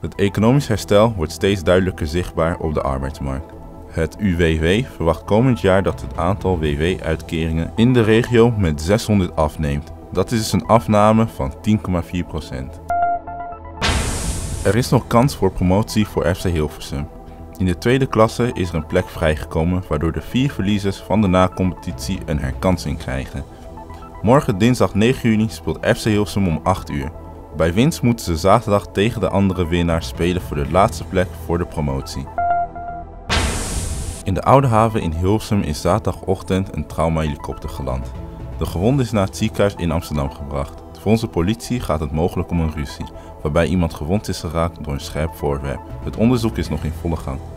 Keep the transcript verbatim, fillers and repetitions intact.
Het economisch herstel wordt steeds duidelijker zichtbaar op de arbeidsmarkt. Het U W W verwacht komend jaar dat het aantal W W-uitkeringen in de regio met zeshonderd afneemt. Dat is dus een afname van tien komma vier procent. Er is nog kans voor promotie voor F C Hilversum. In de tweede klasse is er een plek vrijgekomen waardoor de vier verliezers van de na-competitie een herkansing krijgen. Morgen dinsdag negen juni speelt F C Hilversum om acht uur. Bij winst moeten ze zaterdag tegen de andere winnaar spelen voor de laatste plek voor de promotie. In de Oude Haven in Hilversum is zaterdagochtend een traumahelikopter geland. De gewonde is naar het ziekenhuis in Amsterdam gebracht. Volgens de politie gaat het mogelijk om een ruzie, waarbij iemand gewond is geraakt door een scherp voorwerp. Het onderzoek is nog in volle gang.